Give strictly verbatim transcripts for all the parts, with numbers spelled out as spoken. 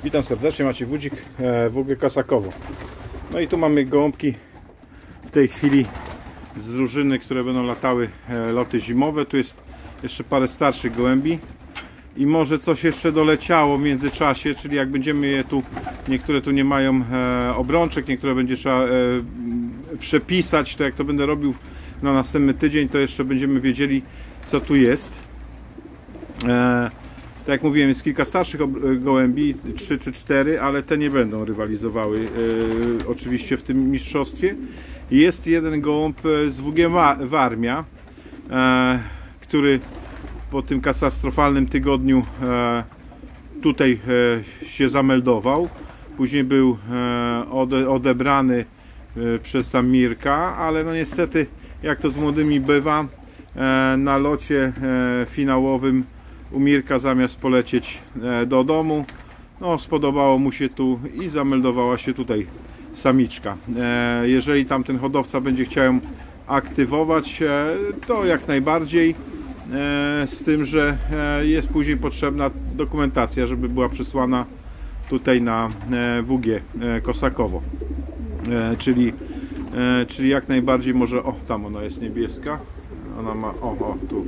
Witam serdecznie, Maciej Wódzik, W G Kosakowo. No i tu mamy gołąbki w tej chwili z drużyny, które będą latały loty zimowe. Tu jest jeszcze parę starszych gołębi i może coś jeszcze doleciało w międzyczasie, czyli jak będziemy je tu, niektóre tu nie mają obrączek, niektóre będzie trzeba przepisać, to jak to będę robił na następny tydzień, to jeszcze będziemy wiedzieli, co tu jest. Tak jak mówiłem, jest kilka starszych gołębi, trzy czy cztery, ale te nie będą rywalizowały e, oczywiście w tym mistrzostwie. Jest jeden gołąb z W G Warmia, e, który po tym katastrofalnym tygodniu e, tutaj e, się zameldował. Później był e, ode, odebrany e, przez tam Mirka, ale no niestety, jak to z młodymi bywa, e, na locie e, finałowym u Mirka zamiast polecieć do domu, no spodobało mu się tu i zameldowała się tutaj samiczka. Jeżeli tamten hodowca będzie chciał ją aktywować, to jak najbardziej, z tym, że jest później potrzebna dokumentacja, żeby była przesłana tutaj na W G Kosakowo. Czyli, czyli jak najbardziej może, o tam ona jest niebieska, ona ma, o, o tu.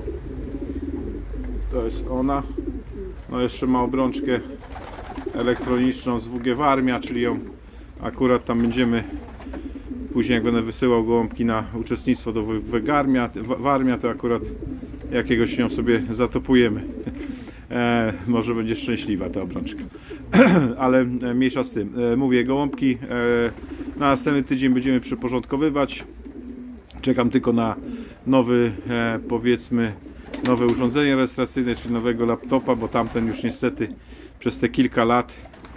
To jest ona. No jeszcze ma obrączkę elektroniczną z W G Warmia, czyli ją akurat tam będziemy później, jak będę wysyłał gołąbki na uczestnictwo do W G Warmia, to akurat jakiegoś ją sobie zatopujemy. E, może będzie szczęśliwa ta obrączka. Ale mniejsza z tym. E, mówię, gołąbki e, na następny tydzień będziemy przyporządkowywać. Czekam tylko na nowy, e, powiedzmy, nowe urządzenie rejestracyjne, czyli nowego laptopa, bo tamten już niestety przez te kilka lat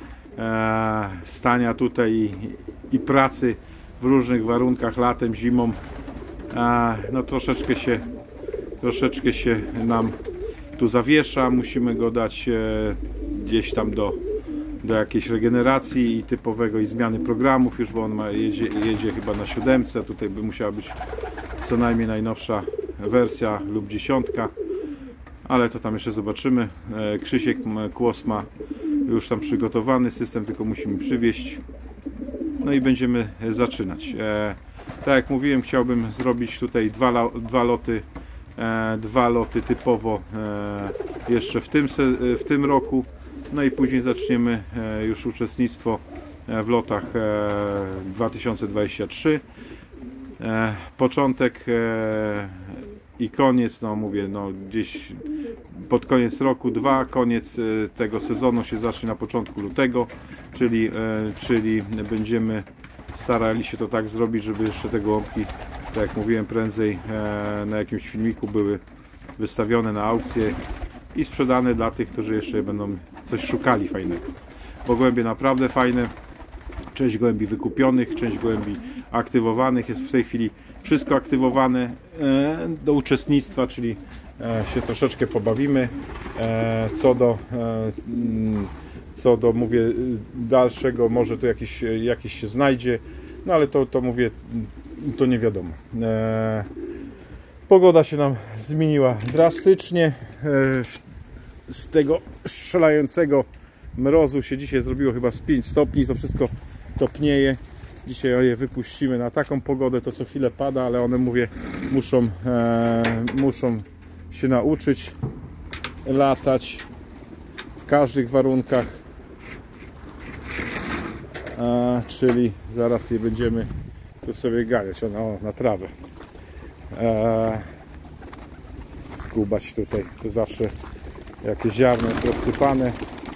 e, stania tutaj i, i pracy w różnych warunkach, latem, zimą, e, no troszeczkę się troszeczkę się nam tu zawiesza. Musimy go dać e, gdzieś tam do, do jakiejś regeneracji i typowego i zmiany programów już, bo on ma, jedzie, jedzie chyba na siódemce, tutaj by musiała być co najmniej najnowsza wersja lub dziesiątka, ale to tam jeszcze zobaczymy. Krzysiek Kłos ma już tam przygotowany system, tylko musimy przywieźć, no i będziemy zaczynać. E, tak jak mówiłem, chciałbym zrobić tutaj dwa, dwa loty e, dwa loty typowo e, jeszcze w tym, w tym roku, no i później zaczniemy e, już uczestnictwo w lotach e, dwa tysiące dwudziesty trzeci. E, początek e, i koniec, no mówię, no gdzieś pod koniec roku dwa, koniec e, tego sezonu się zacznie na początku lutego, czyli, e, czyli będziemy starali się to tak zrobić, żeby jeszcze te gołąbki, tak jak mówiłem, prędzej e, na jakimś filmiku były wystawione na aukcję i sprzedane dla tych, którzy jeszcze będą coś szukali fajnego, bo gołębie naprawdę fajne. Część gołębi wykupionych, część gołębi aktywowanych. Jest w tej chwili wszystko aktywowane do uczestnictwa, czyli się troszeczkę pobawimy. Co do, co do mówię, dalszego, może tu jakiś, jakiś się znajdzie, no ale to, to mówię, to nie wiadomo. Pogoda się nam zmieniła drastycznie. Z tego strzelającego mrozu się dzisiaj zrobiło chyba z pięć stopni, to wszystko topnieje. Dzisiaj je wypuścimy na taką pogodę, to co chwilę pada, ale one, mówię, muszą, e, muszą się nauczyć latać w każdych warunkach, e, czyli zaraz je będziemy tu sobie ganiać, o, no, na trawę, e, skubać tutaj, to zawsze jakieś ziarno jest rozsypane.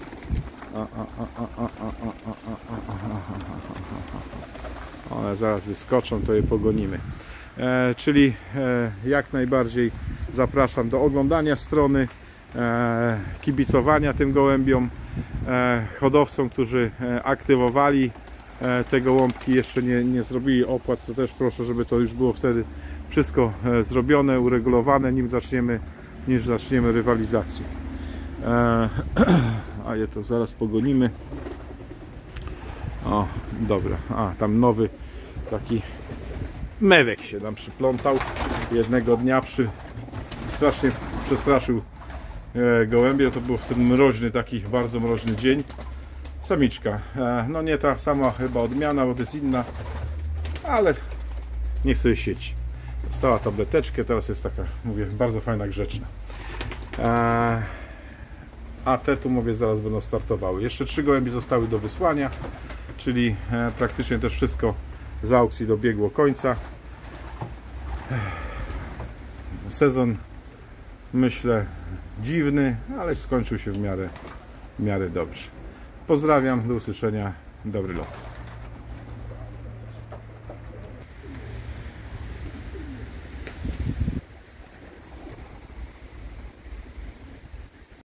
One zaraz wyskoczą, to je pogonimy. E, czyli e, jak najbardziej zapraszam do oglądania strony, e, kibicowania tym gołębiom, e, hodowcom, którzy e, aktywowali e, te gołąbki, jeszcze nie, nie zrobili opłat, to też proszę, żeby to już było wtedy wszystko e, zrobione, uregulowane, nim zaczniemy, nim zaczniemy rywalizację. E, a je to zaraz pogonimy. O, dobra, a tam nowy taki mewek się nam przyplątał jednego dnia, przy strasznie przestraszył e, gołębie. To był w ten mroźny, taki bardzo mroźny dzień. Samiczka. No nie ta sama chyba odmiana, bo to jest inna, ale niech sobie sieci. Dostała tableteczkę, teraz jest taka, mówię, bardzo fajna, grzeczna. A te tu, mówię, zaraz będą startowały. Jeszcze trzy gołębie zostały do wysłania, czyli praktycznie też wszystko z aukcji dobiegło końca. Sezon, myślę, dziwny, ale skończył się w miarę, w miarę dobrze. Pozdrawiam, do usłyszenia, dobry lot.